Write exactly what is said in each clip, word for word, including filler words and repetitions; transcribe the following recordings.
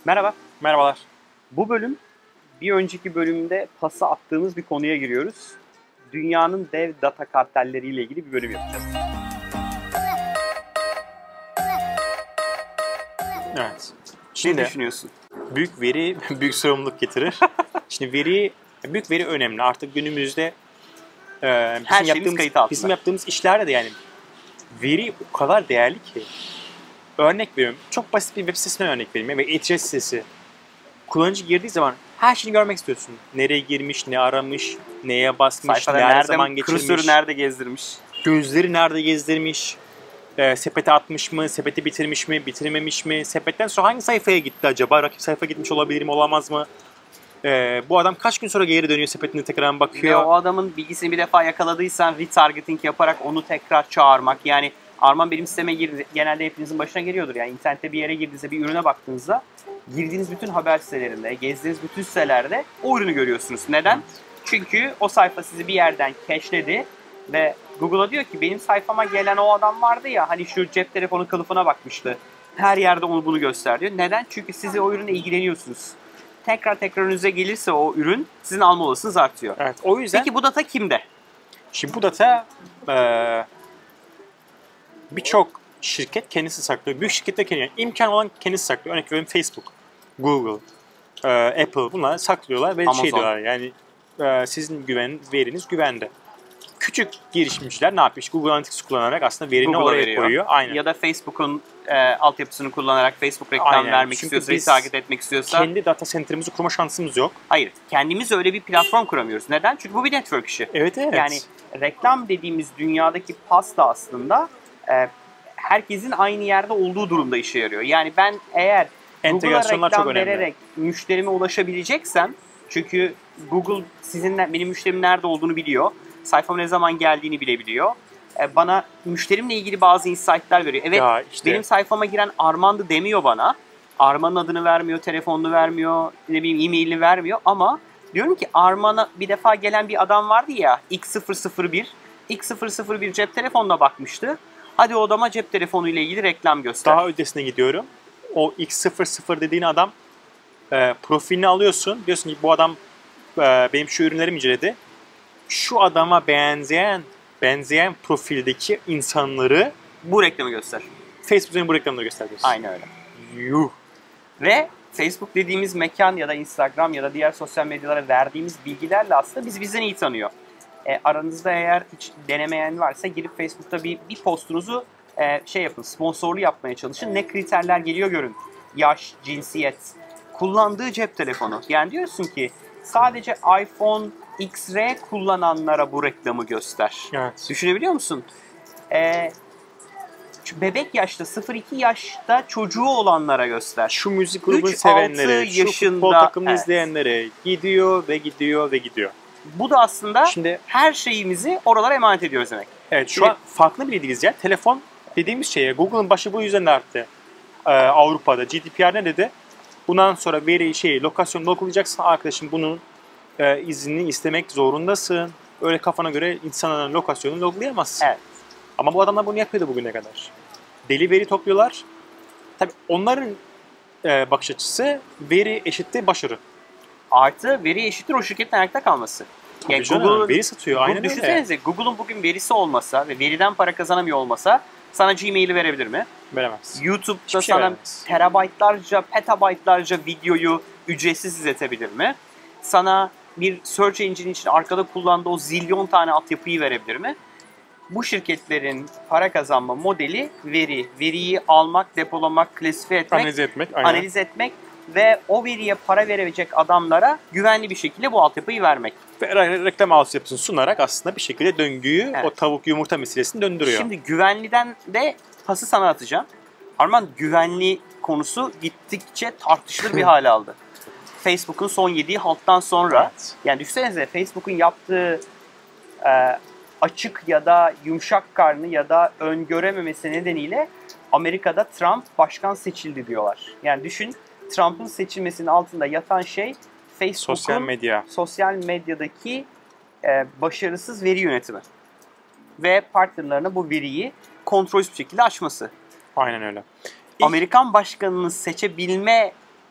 Merhaba. Merhabalar. Bu bölüm bir önceki bölümde pası attığımız bir konuya giriyoruz. Dünyanın dev data kartelleriyle ilgili bir bölüm yapacağız. Evet. Şimdi, ne düşünüyorsun? Büyük veri büyük sorumluluk getirir. Şimdi veri, büyük veri önemli. Artık günümüzde e, bizim Her şeyimiz yaptığımız kayıt altında. bizim yaptığımız işlerde de yani veri o kadar değerli ki. Örnek veriyorum. Çok basit bir web sitesine örnek vereyim. Ve e-ticaret sitesi. Kullanıcı girdiği zaman her şeyini görmek istiyorsun. Nereye girmiş, ne aramış, neye basmış, Sayfada nerede nerede, zaman geçirmiş. Kursörü nerede gezdirmiş. Gözleri nerede gezdirmiş. E, sepete atmış mı, sepeti bitirmiş mi, bitirmemiş mi, sepetten sonra hangi sayfaya gitti acaba, rakip sayfa gitmiş olabilir mi, olamaz mı? E, bu adam kaç gün sonra geri dönüyor, sepetine tekrar bakıyor. Ve o adamın bilgisini bir defa yakaladıysan retargeting yaparak onu tekrar çağırmak. Yani Arman benim siteme girdi. Genelde hepinizin başına geliyordur. Yani internette bir yere girdiğinizde, bir ürüne baktığınızda girdiğiniz bütün haber sitelerinde, gezdiğiniz bütün sitelerde o ürünü görüyorsunuz. Neden? Evet. Çünkü o sayfa sizi bir yerden cache'ledi ve Google'a diyor ki benim sayfama gelen o adam vardı ya hani şu cep telefonu kılıfına bakmıştı. Her yerde onu bunu göster diyor. Neden? Çünkü siz o ürüne ilgileniyorsunuz. Tekrar tekrar önünüze gelirse o ürün sizin alma olasılığınız artıyor. Evet, o yüzden. Peki bu data kimde? Şimdi bu data e, birçok şirket kendisi saklıyor. Büyük şirketler kendisi, yani imkan olan kendisi saklıyor. Örnek veriyorum Facebook, Google, e, Apple bunlar saklıyorlar ve Amazon. şey diyorlar yani e, sizin güven, veriniz güvende. Küçük girişimciler ne yapmış? Google Analytics kullanarak aslında verini Google'a oraya veriyor. koyuyor. Aynen. Ya da Facebook'un e, altyapısını kullanarak Facebook reklam Aynen. vermek Çünkü istiyorsa, biz target etmek istiyorsa. Kendi data center'ımızı kurma şansımız yok. Hayır. Kendimiz öyle bir platform kuramıyoruz. Neden? Çünkü bu bir network işi. Evet evet. Yani reklam dediğimiz dünyadaki pasta aslında e, herkesin aynı yerde olduğu durumda işe yarıyor. Yani ben eğer Google'a reklam vererek müşterime ulaşabileceksem, çünkü Google sizin benim müşterimin nerede olduğunu biliyor. Sayfama ne zaman geldiğini bilebiliyor. E, bana müşterimle ilgili bazı insight'lar veriyor. Evet, ya işte. Benim sayfama giren Arman'dı demiyor bana. Arman'ın adını vermiyor, telefonunu vermiyor, ne bileyim e-mailini vermiyor ama diyorum ki Arman'a bir defa gelen bir adam vardı ya X sıfır sıfır bir. X sıfır sıfır bir cep telefonuna bakmıştı. Hadi o adama cep telefonu ile ilgili reklam göster. Daha ötesine gidiyorum. O X sıfır sıfır dediğin adam e, profilini alıyorsun. Diyorsun ki bu adam e, benim şu ürünlerimi inceledi. Şu adama benzeyen benzeyen profildeki insanları bu reklamı göster. Facebook'un bu reklamını gösteriyorsun. Aynen öyle. Yuh. Ve Facebook dediğimiz mekan ya da Instagram ya da diğer sosyal medyalara verdiğimiz bilgilerle aslında bizi bizden iyi tanıyor. E, aranızda eğer hiç denemeyen varsa girip Facebook'ta bir, bir postunuzu e, şey yapın, sponsorlu yapmaya çalışın. Ne kriterler geliyor görün. Yaş, cinsiyet, kullandığı cep telefonu. Yani diyorsun ki sadece iPhone X R kullananlara bu reklamı göster. Evet. Düşünebiliyor musun? E, bebek yaşta, sıfır iki yaşta çocuğu olanlara göster. Şu müzik grubunu sevenlere, şu yaşında, futbol takımını evet. izleyenlere gidiyor ve gidiyor ve gidiyor. Bu da aslında Şimdi her şeyimizi oralara emanet ediyoruz demek. evet, şu an farklı bir bildiğiniz ya. Telefon dediğimiz şeye Google'ın başı bu yüzden de arttı. Ee, Avrupa'da G D P R ne dedi? Bundan sonra veri şeyi lokasyon loglayacaksın arkadaşım, bunun e, iznini istemek zorundasın. Öyle kafana göre insanların lokasyonunu loglayamazsın. Evet. Ama bu adamlar bunu yapıyordu bugüne kadar. Deli veri topluyorlar. Tabii onların e, bakış açısı veri eşittir başarı. Artı veri eşittir o şirketin ayakta kalması. Yani Google'un veri satıyor. Aynen öyle. Düşünsenize Google'un bugün verisi olmasa ve veriden para kazanamıyor olmasa sana Gmail'i verebilir mi? Veremez. YouTube'da şey sana veremez. terabaytlarca, petabaytlarca videoyu ücretsiz izletebilir mi? Sana bir search engine için arkada kullandığı o zilyon tane altyapıyı verebilir mi? Bu şirketlerin para kazanma modeli veri. Veriyi almak, depolamak, klasifiye etmek, Analiz etmek. Aynen. analiz etmek ve o veriye para verecek adamlara güvenli bir şekilde bu altyapıyı vermek. Ve re- reklam altyapısını sunarak aslında bir şekilde döngüyü, Evet. o tavuk yumurta meselesini döndürüyor. Şimdi güvenliden de pası sana atacağım. Arman, güvenli konusu gittikçe tartışılır bir hale aldı. Facebook'un son yediği halttan sonra, evet. Yani düşünsenize Facebook'un yaptığı e, açık ya da yumuşak karnı ya da öngörememesi nedeniyle Amerika'da Trump başkan seçildi diyorlar. Yani düşün, Trump'ın seçilmesinin altında yatan şey Facebook'un sosyal medya. sosyal medyadaki e, başarısız veri yönetimi. Ve partnerlerine bu veriyi kontrolsüz bir şekilde açması. Aynen öyle. İlk, Amerikan başkanını seçebilme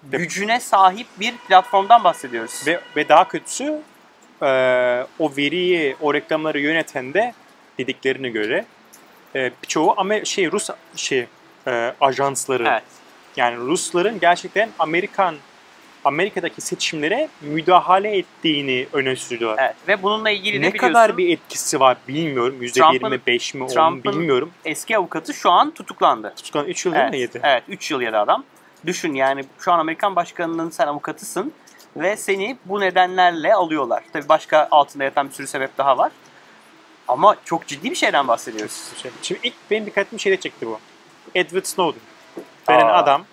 gücüne sahip bir platformdan bahsediyoruz. Ve, ve daha kötüsü e, o veriyi, o reklamları yöneten de dediklerine göre e, birçoğu ama şey Rus şey e, ajansları. Evet. Yani Rusların gerçekten Amerikan Amerika'daki seçimlere müdahale ettiğini öne sürüyorlar. Evet. Ve bununla ilgili ne de biliyorsun. kadar bir etkisi var bilmiyorum. yüzde bir mi beş mi on mu bilmiyorum. Eski avukatı şu an tutuklandı. Tutuklan üç yıl evet. mı yedi? Evet, üç yıl yedi adam. Düşün yani şu an Amerikan başkanının sen avukatısın ve seni bu nedenlerle alıyorlar. Tabii başka altında yatan bir sürü sebep daha var. Ama çok ciddi bir şeyden bahsediyoruz. Şimdi ilk benim dikkatimi şeyde çekti bu. Edward Snowden denen Aa. adam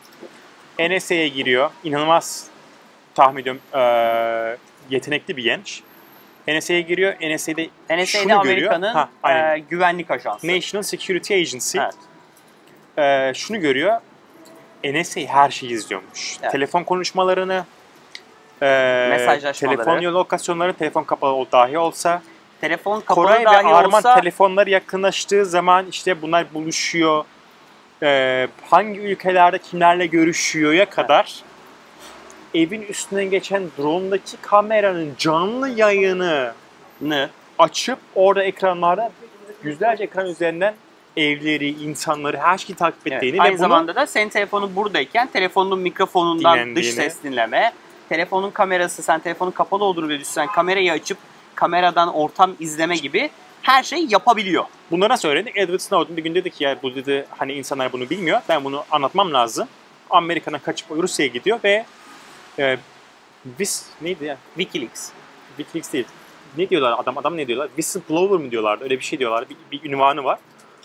N S A'ya giriyor. İnanılmaz tahmin ediyorum ee, yetenekli bir genç. N S A'ya giriyor. N S A'de N S A'de şunu Amerika'nın görüyor. Ha, e, güvenlik ajansı. National Security Agency. Evet. Ee, şunu görüyor. N S A her şeyi izliyormuş. Evet. Telefon konuşmalarını, e, Mesajlaşmaları. telefon lokasyonları, telefon kapalı o dahi olsa, Telefon kapalı Koray ve dahi Arman olsa telefonları yakınlaştığı zaman işte bunlar buluşuyor. Ee, hangi ülkelerde kimlerle görüşüyor'ya kadar evin üstünden geçen drone'daki kameranın canlı yayını ne? açıp orada ekranlarda yüzlerce ekran üzerinden evleri, insanları, her şeyi takip Evet. ettiğini Aynı ve bunu zamanda da senin telefonun buradayken telefonun mikrofonundan dış dinlendiğini. ses dinleme, telefonun kamerası, sen telefonun kapalı olduğunu bile düşünsen kamerayı açıp kameradan ortam izleme gibi her şeyi yapabiliyor. Bunları nasıl öğrendik? Edward Snowden bir gün dedi ki ya bu dedi hani insanlar bunu bilmiyor. Ben bunu anlatmam lazım. Amerika'dan kaçıp Rusya'ya gidiyor ve e, biz neydi ya? WikiLeaks. WikiLeaks değil. Ne diyorlar adam? Adam ne diyorlar? Whistleblower mı diyorlardı? Öyle bir şey diyorlar. Bir, bir ünvanı var.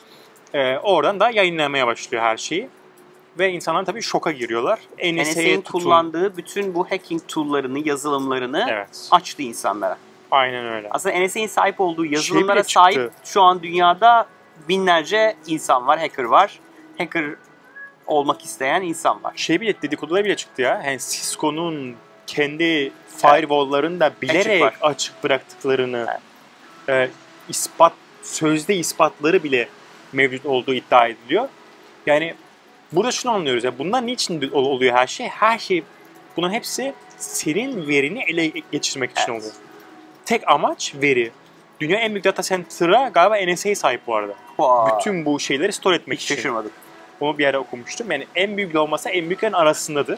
E, oradan da yayınlamaya başlıyor her şeyi. Ve insanlar tabii şoka giriyorlar. N S A'nin kullandığı bütün bu hacking tool'larını, yazılımlarını evet. açtı insanlara. Aynen öyle. Aslında N S A'nin sahip olduğu yazılımlara Şey sahip çıktı. şu an dünyada binlerce insan var, hacker var. Hacker olmak isteyen insan var. Şey bile dedikodular bile çıktı ya. Yani Cisco'nun kendi firewall'larını da bilerek Açık, açık bıraktıklarını, evet. e, ispat sözde ispatları bile mevcut olduğu iddia ediliyor. Yani burada şunu anlıyoruz ya. Bunlar niçin oluyor her şey? Her şey, bunların hepsi senin verini ele geçirmek için Evet. oluyor. Tek amaç veri. Dünya en büyük data center'a galiba N S A sahip bu arada. Wow. Bütün bu şeyleri store etmek Hiç için. şaşırmadım. Onu bir yere okumuştum. Yani en büyük olmasa en büyüklerin arasındadır.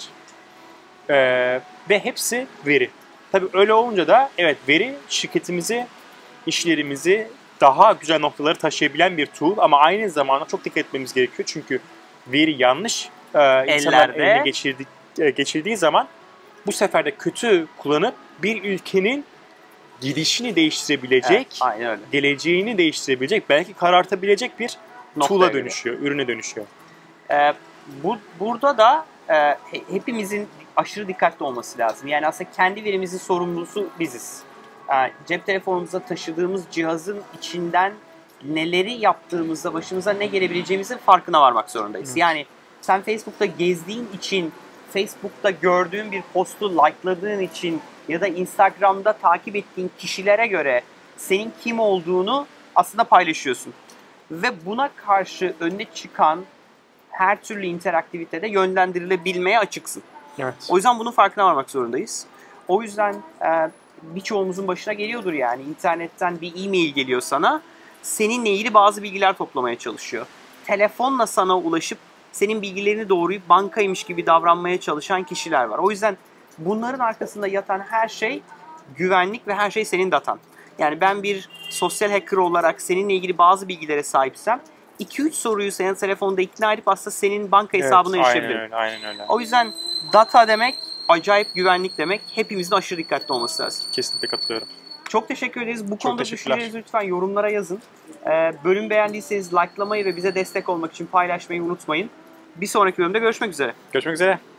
Ee, ve hepsi veri. Tabii öyle olunca da evet veri şirketimizi, işlerimizi daha güzel noktaları taşıyabilen bir tool ama aynı zamanda çok dikkat etmemiz gerekiyor. Çünkü veri yanlış e, insanlar eline geçirdik, e, geçirdiği zaman bu sefer de kötü kullanıp bir ülkenin gidişini değiştirebilecek, Evet, aynen öyle. geleceğini değiştirebilecek, belki karartabilecek bir tool'a dönüşüyor, ürüne dönüşüyor. Ee, bu burada da e, hepimizin aşırı dikkatli olması lazım. Yani aslında kendi verimizin sorumlusu biziz. Yani cep telefonumuza taşıdığımız cihazın içinden neleri yaptığımızda başımıza ne gelebileceğimizin farkına varmak zorundayız. Evet. Yani sen Facebook'ta gezdiğin için, Facebook'ta gördüğün bir postu like'ladığın için ya da Instagram'da takip ettiğin kişilere göre senin kim olduğunu aslında paylaşıyorsun. Ve buna karşı önüne çıkan her türlü interaktivitede yönlendirilebilmeye açıksın. Evet. O yüzden bunun farkına varmak zorundayız. O yüzden e, birçoğumuzun başına geliyordur yani. İnternetten bir e-mail geliyor sana. Seninle ilgili bazı bilgiler toplamaya çalışıyor. Telefonla sana ulaşıp senin bilgilerini doğrayıp bankaymış gibi davranmaya çalışan kişiler var. O yüzden bunların arkasında yatan her şey güvenlik ve her şey senin datan. Yani ben bir sosyal hacker olarak seninle ilgili bazı bilgilere sahipsem iki üç soruyu senin telefonda ikna edip aslında senin banka hesabına evet, erişebilirim. Aynen öyle, aynen öyle. O yüzden data demek, acayip güvenlik demek. Hepimizin aşırı dikkatli olması lazım. Kesinlikle katılıyorum. Çok teşekkür ederiz. Bu Çok konuda düşüncelerinizi lütfen yorumlara yazın. Ee, bölüm beğendiyseniz likelamayı ve bize destek olmak için paylaşmayı unutmayın. Bir sonraki bölümde görüşmek üzere. Görüşmek üzere.